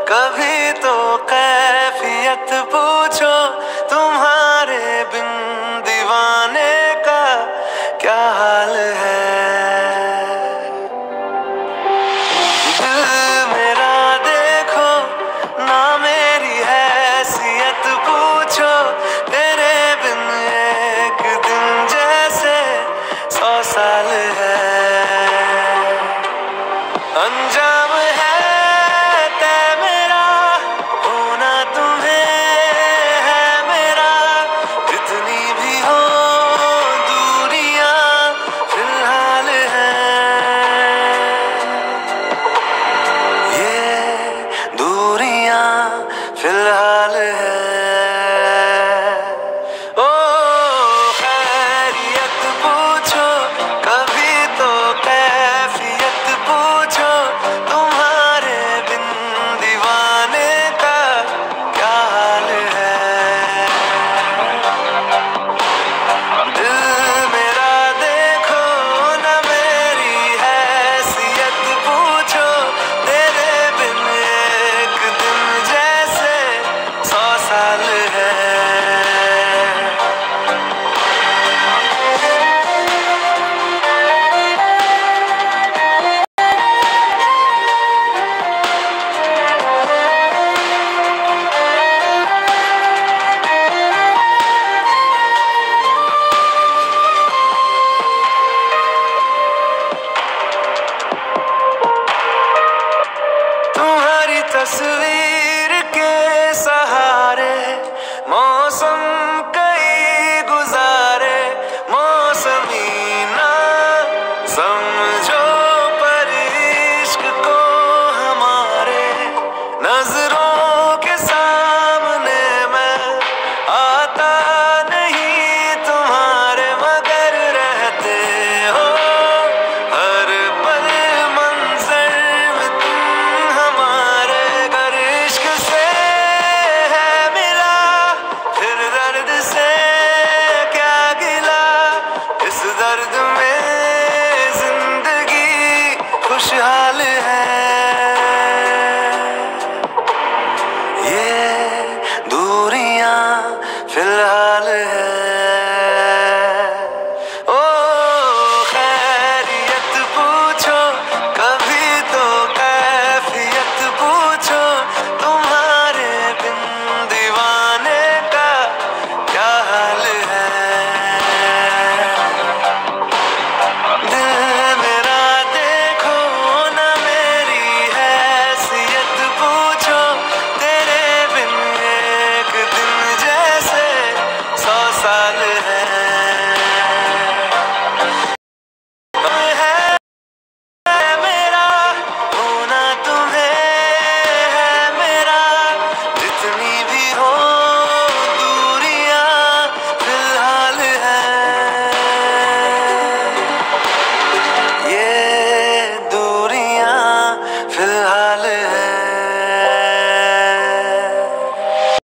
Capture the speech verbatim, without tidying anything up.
कभी तो कैफियत पूछो तुम्हारे बिन दीवाने का क्या हाल है। दिल मेरा देखो ना मेरी हैसियत पूछो, तेरे बिन एक दिन जैसे सौ साल है। अंजाम है तय मेरा, होना तुम्हें है मेरा, जितनी भी हो दूरियां फिलहाल हैं। ये दूरियां फिलहाल हैं। ओ खैरियत पूछो कभी तो कैफियत पूछो, तुम्हारे बिन दीवाने का क्या हाल है। दिल मेरा देखो ना मेरी हैसियत पूछो, तेरे बिन एक दिन जैसे सौ साल है। तुम्हारी तस्वीर के सहारे मौसम कई गुजारे, मौसमी ना समझो पर इश्क को हमारे नजर